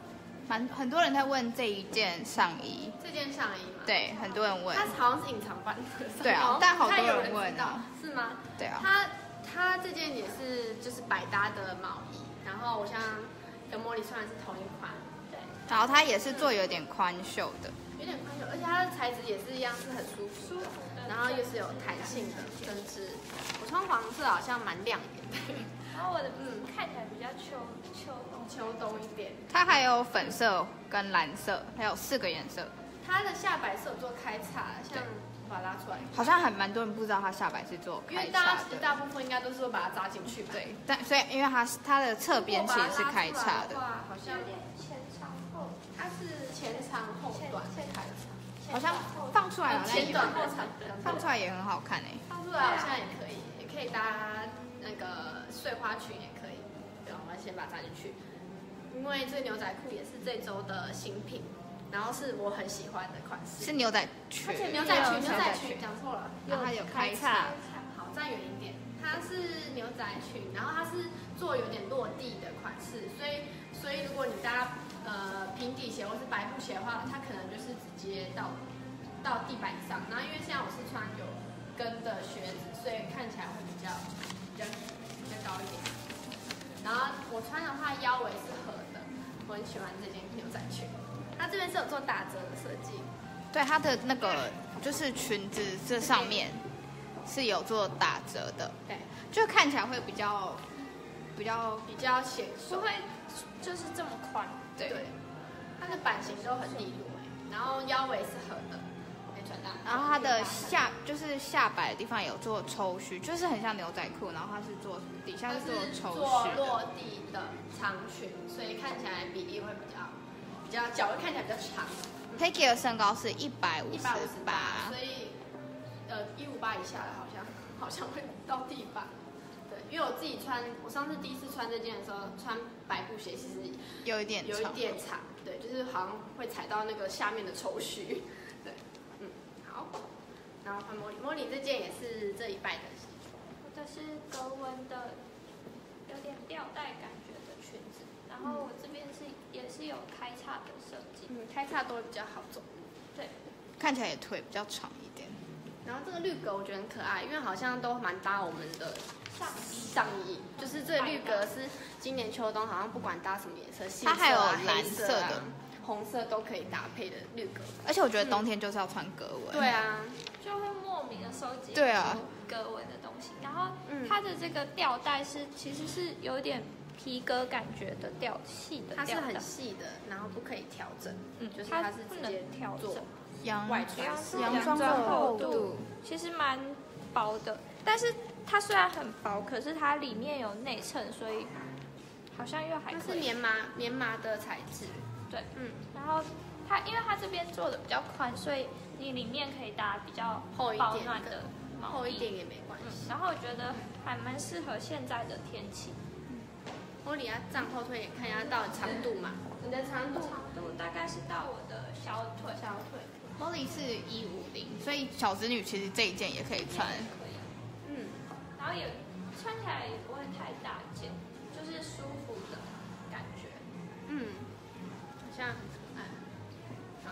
蛮很多人在问这一件上衣， 这件上衣嘛， 对，很多人问它，好像是隐藏版的， 对啊，但好多人问啊啊，， 是吗？ 对啊， 它它这件也是就是百搭的毛衣，然后我像跟茉莉穿的是同一款，对， 然后它也是做有点宽袖的， 有点宽袖，而且它的材质也是一样是很舒服的，然后又是有弹性的，甚至我穿黄色好像蛮亮眼的， 然后我的嗯看起来比较秋秋冬。 秋冬一点。 它还有粉色跟蓝色，还有四个颜色， 它的下摆是有做开叉，像把它拉出来， 好像还蛮多人不知道它下摆是做因为开叉大家其实的。 大部分应该都是会把它扎进去吧。 对，但所以因为它它的侧边其实是开叉的， 好像有点前长后， 它是前长后短开叉， 好像放出来好像也前短后长， 放出来也很好看哎、 放出来好像也可以，也可以搭那个碎花裙也可以。对，我们先把它扎进去，因为这个牛仔裤也是这周的新品，然后是我很喜欢的款式。 是牛仔裙， 牛仔裙，牛仔裙，讲错了。 然后它有开叉， 好，站远一点。它是牛仔裙，然后它是做有点落地的款式，所以所以如果你搭呃平底鞋或是白布鞋的话，它可能就是直接到到地板上。然后因为现在我是穿有跟的靴子，所以看起来会比较比较比较高一点。然后我穿的话腰围是合的，我很喜欢这件牛仔裙。它这边是有做打折的设计。 对，它的那个就是裙子这上面是有做打折的， 对， 就看起来会比较比较比较显瘦， 不会就是这么宽。 对。 对，它的版型都很利落哎，然后腰围是合的，可以穿搭。 然后它的下就是下摆的地方有做抽须，就是很像牛仔裤，然后它是做底下它是做抽做须的。 落地的长裙，所以看起来比例会比较比较脚会看起来比较长。 Peggy 的身高是一百五十一百五十八， 八所，以呃一五八以下的好像好像会到地板。对，因为我自己穿，我上次第一次穿这件的时候，穿白布鞋，其实有一点有一长。 点长，对，就是好像会踩到那个下面的抽须。对，嗯，好。然后换茉莉，茉莉这件也是这一拜的。 或者是格纹的，有点吊带感觉的裙子，然后我这边是也是有开叉的设计， 嗯，开叉都会比较好走。 对， 看起来也腿比较长一点。 然后这个绿格我觉得很可爱，因为好像都蛮搭我们的上衣上衣，就是这个绿格是今年秋冬好像不管搭什么颜色，杏色啊它还有黑蓝色啊色的红色都可以搭配的绿格。 而且我觉得冬天就是要穿格纹。 对啊， 就会莫名的收集对啊格纹的东西，然后嗯它的这个吊带是其实是有点皮革感觉的吊细的它是吊带， 很细的，然后不可以调整， 嗯就是它是不直接能调做整， 洋外穿式洋装的厚度， 其实蛮薄的，但是它虽然很薄，可是它里面有内衬，所以好像又还它可以。 是棉麻棉麻的材质。 对， 嗯， 然后它因为它这边做的比较宽，所以你里面可以搭比较厚一点保暖的毛衣。 厚一点也没关嗯系。 然后我觉得还蛮适合现在的天气。 茉莉要站后退一点，看一下到底长度嘛。你的长度长度大概是到我的小腿， 小腿。 Molly 是一五零，所以小侄女其实这一件也可以穿。 可以， 嗯， 然后也穿起来也不会太大件，就是舒服的感觉。 嗯，好像哎，好，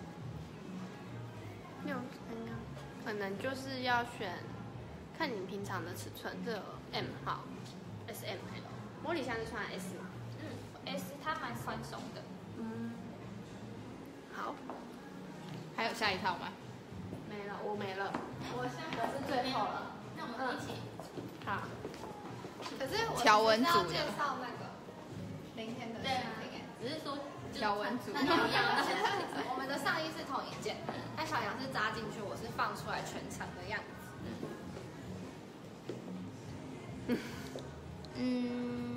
没有刚刚可能就是要选，看你平常的尺寸，这有 M 号、S M L。茉莉现在是穿 S 嘛？ 嗯 ，S 它蛮宽松的。 嗯，好， 还有下一套吗？ 没了，我没了，我现在是最后了。 那我们一起。 好， 可是我条纹组的其实是要介绍那个明天的对啊新品哎， 只是说条纹组那你一样，那我们的上衣是同一件，但小杨是扎进去，我是放出来全长的样子。 嗯，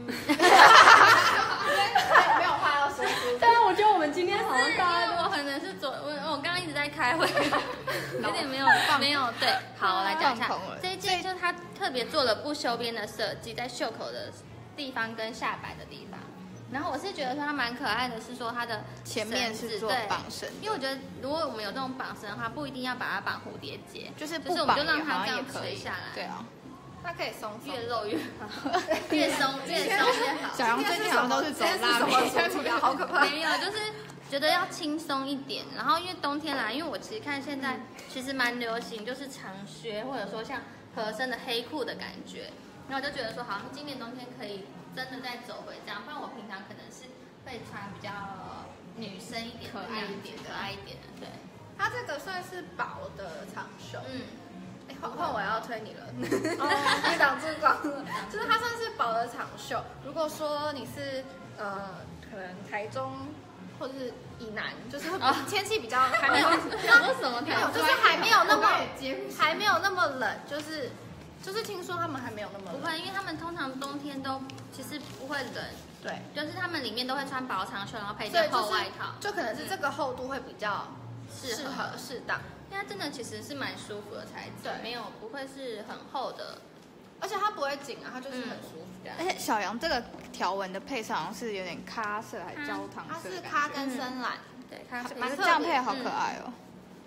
没有话要说出。 但是我觉得我们今天好像因大家为我可能是昨我我刚刚一直在开会，有点没有没有对。好，我来讲一下放空了这一件，就是它特别做了不修边的设计，在袖口的地方跟下摆的地方。然后我是觉得说它蛮可爱的，是说它的前面是做绳子对绑绳的， 因为我觉得如果我们有这种绑绳的话，不一定要把它绑蝴蝶结， 就是就是我们就不绑也让它这样好像也可以垂下来。 对啊， 它可以松松越露越好，越松越松越好。 小杨最近好像都是走拉面， 好可怕。 没有，就是觉得要轻松一点。然后因为冬天来，因为我其实看现在其实蛮流行，就是长靴或者说像合身的黑裤的感觉。然后我就觉得说，好像今年冬天可以真的再走回这样，不然我平常可能是会穿比较女生一点、 可爱一点的可爱一点的，对。 它这个算是薄的长袖， 嗯， 哎，换换我要推你了，你挡住光了。就是它算是薄的长袖。如果说你是呃，可能台中或者是以南，就是会比天气比较还没有为什么没有，就是还没有那么还没有那么冷，就是就是听说他们还没有那么冷。 不会，因为他们通常冬天都其实不会冷， 对， 就是他们里面都会穿薄长袖，然后配所以件厚外套， 就可能是这个厚度会比较适适合适当。 因为它真的其实是蛮舒服的材质， 对没有不会是很厚的， 而且它不会紧啊，它就是很舒服。 对而且小杨这个条纹的配色好像是有点咖色还是焦糖它色的感觉， 是咖跟深蓝， 对，它是可是蛮特别这样配好可爱哦。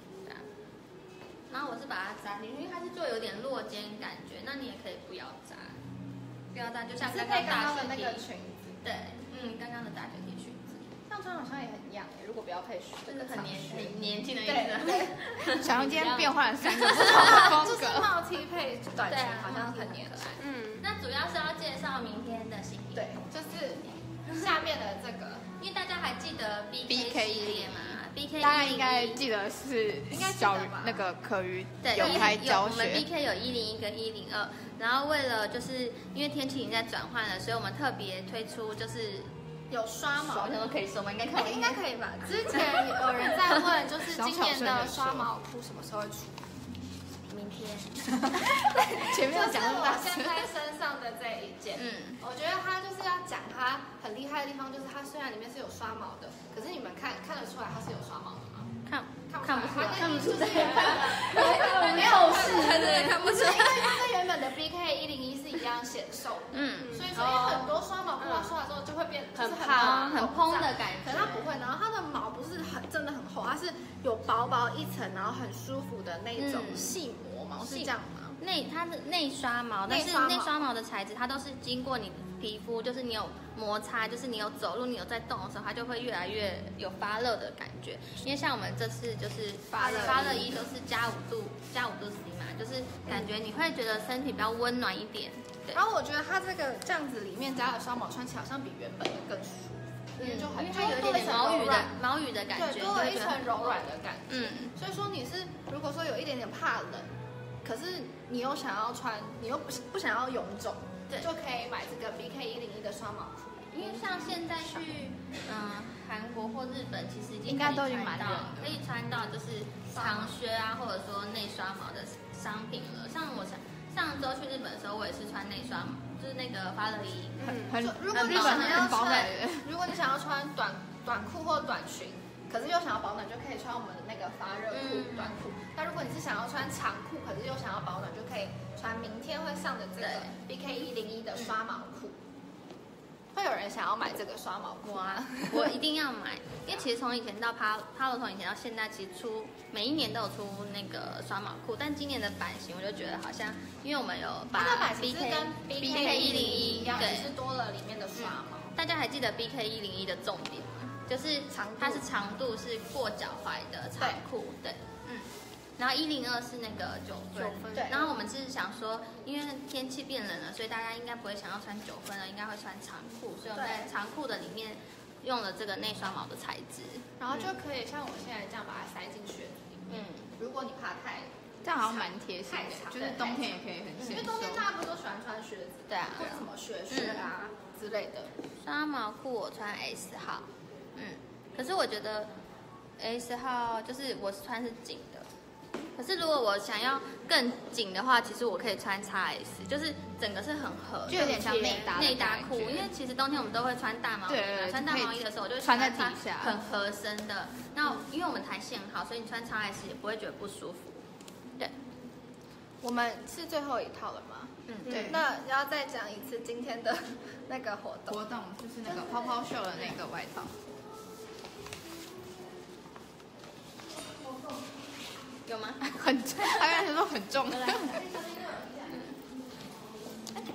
然后我是把它扎进去，因为它是做有点落肩感觉，那你也可以不要扎，不要扎，就像是刚配刚刚的大学那个 T， 裙子， 对，嗯，刚刚的大学 T 裙子， 这样穿好像也很一样耶。如果不要配裙， 就是很年轻。 很年轻的意对思。 对， 小杨今天变换了三个不同的风就是格， 帽 T 配短裙， 对啊， 好像很年轻。 嗯， 那主要是要介绍明天的新品， 对，就是下面的这个， 因为大家还记得 B B K K 系列嘛？B K 大家应该记得是应该记得小吧那个可鱼对， 有开有教我们 B 学， K 有一零一跟一零二，然后为了就是因为天气已经在转换了，所以我们特别推出就是有刷毛的。 我想说可以说吗？应该可以， 应该可以吧？之前有人在问，就是今年的刷毛裤什么时候会出？ 明天。 前面有讲就是我那么大声， 现在身上的这一件， 嗯， 我觉得它就是要讲它很厉害的地方，就是它虽然里面是有刷毛的，可是你们看看得出来它是有刷毛的吗？ 看看不出来， 看不出来， 就是原本的没有是， 对，看不出因为来。 它跟原本的 B K 一零一是一样显瘦的， 嗯， 所以说因为很多刷毛裤它刷了之后就会变就是很蓬很蓬胀的感觉可是它不会，然后它的毛不是很真的很厚，它是有薄薄一层，然后很舒服的那种嗯细膜毛，是这样吗？ 内它的内刷毛，但是内刷毛内刷毛的材质，它都是经过你的皮肤，就是你有摩擦，就是你有走路，你有在动的时候，它就会越来越有发热的感觉。因为像我们这次就是发热衣发热衣都是加五度加五度 C 嘛，就是感觉你会觉得身体比较温暖一点。对， 然后我觉得它这个这样子里面加了刷毛，穿起来好像比原本的更舒服，因为就很因为它有一点点毛羽的毛羽的感觉， 对，多了一层就会觉得柔软的感觉。 嗯， 所以说你是如果说有一点点怕冷，可是你又想要穿，你又不不想要臃肿， 对就可以买这个 B K 一零一的刷毛裤。 因为像现在去嗯韩国或日本，其实已经应该都已经可以穿到蛮热的可以穿到就是长靴啊，或者说内刷毛的商品了。像我上上周去日本的时候，我也是穿内刷毛，就是那个发热衣。 很就如果你日本想要很保暖穿的， 如果你想要穿短短裤或短裙，可是又想要保暖，就可以穿我们的那个发热裤、 嗯短裤。那如果你是想要穿长裤，可是又想要保暖，就可以穿明天会上的这个 B K 一零一的刷毛裤。会有人想要买这个刷毛裤我啊吗？， 我一定要买，因为其实从以前到趴趴罗从以前到现在，其实出每一年都有出那个刷毛裤，但今年的版型我就觉得好像，因为我们有把它的版型 B 是 K 跟 B B K K 一零一零一一一样，只对是多了里面的刷毛。 大家还记得 B K 一零一的重点吗？就是长度它是长度是过脚踝的长裤，对，嗯。然后一零二是那个九分， 九分对然后我们是想说，因为天气变冷了，所以大家应该不会想要穿九分了，应该会穿长裤，所以我们在对长裤的里面用了这个内刷毛的材质。 然后就可以像我现在这样把它塞进靴子里面。 嗯， 如果你怕太， 这样好像蛮贴心太的， 长就是冬天也可以很因显瘦。 为冬天大家不都喜欢穿靴子， 对啊或者什么雪靴啊、之类的。 刷毛裤我穿 S 号，嗯，可是我觉得 S 号就是我是穿是紧的，可是如果我想要更紧的话，其实我可以穿 X S， 就是整个是很合， 就有点像内搭的内搭裤， 感觉因为其实冬天我们都会穿大毛衣嘛， 对对对穿大毛衣的时候我就会穿在喜欢底下很合身的。那因为我们弹性很好，所以你穿 X S 也不会觉得不舒服。对， 我们是最后一套了吗？ 嗯， 对那要再讲一次今天的那个活动。 活动就是那个泡泡袖的那个外套， 有吗？ 很重，他刚才说很重。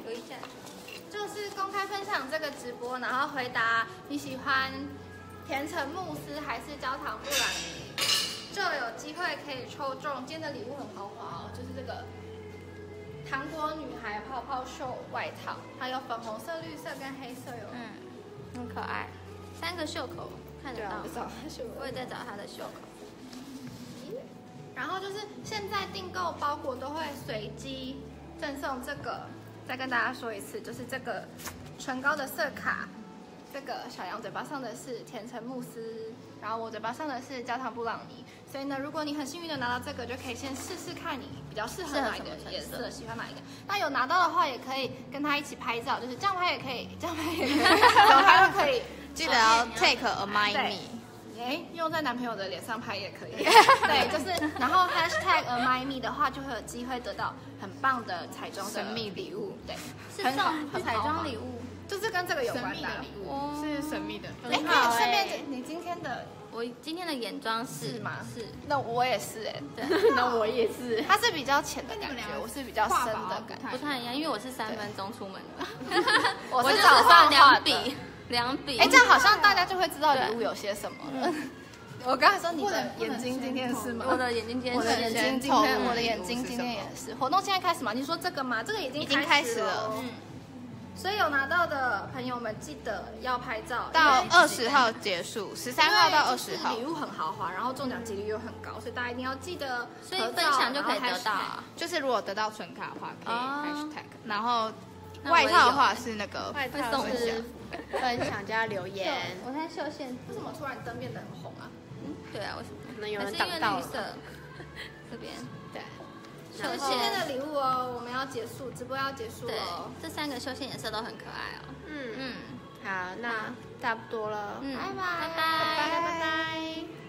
有一件， 就是公开分享这个直播，然后回答你喜欢甜橙慕斯还是焦糖布朗尼，就有机会可以抽中。今天的礼物很豪华哦，就是这个糖果女孩泡泡袖外套，还有粉红色、绿色跟黑色有。 嗯，很可爱，三个袖口看得到， 我找它袖口我也在找它的袖口。 然后就是现在订购包裹都会随机赠送这个，再跟大家说一次，就是这个唇膏的色卡，这个小羊嘴巴上的是甜橙慕斯，然后我嘴巴上的是焦糖布朗尼。所以呢，如果你很幸运的拿到这个，就可以先试试看你比较适合哪一个颜色，喜欢哪一个。那有拿到的话，也可以跟他一起拍照，就是这样拍也可以，这样拍也可以，怎么拍都可以。 记得要 take a my 对 me。 哎，用在男朋友的脸上拍也可以。对，就是，然后 hashtag #AmyMe 的话，就会有机会得到很棒的彩妆神秘礼物。 对， 是很好送彩妆礼物， 就是跟这个有关的礼物哦是神秘的。 哎， 好可以顺哎便你今天的我今天的眼妆是是吗？ 是， 那我也是哎， 对， 那我也是。 它是比较浅的感觉，我是比较深的感觉。 不太一样，因为我是三分钟出门的， 我我就是是早画上画的两笔，两笔。 哎，这样好像大家就会知道礼物有些什么了。我刚才说你的眼睛今天是吗？ 我的眼睛今天是我的眼睛今天， 透露我的眼睛今天也是。活动现在开始吗？你说这个吗？这个已经已经开始了嗯。所以有拿到的朋友们记得要拍照， 到因为二十号结束，十三号到二十号因为就是礼。物很豪华，然后中奖几率又很高，所以大家一定要记得所以合照分享就可以得到。 然后 hashtag 啊。 就是如果得到纯卡的话，可以哦 hashtag。然后那我也有外套的话是那个外会送套是分享加留言， 我在绣线， 为什么突然灯变得很红啊？ 嗯，对啊，为什么？ 可能有人还是因为挡到了。 绿色，这边对， 绣然后今天线， 的礼物哦，我们要结束，直播要结束对了哦。， 这三个绣线颜色都很可爱哦。 嗯， 嗯， 好，那差不多了， 嗯， 拜拜拜拜拜拜。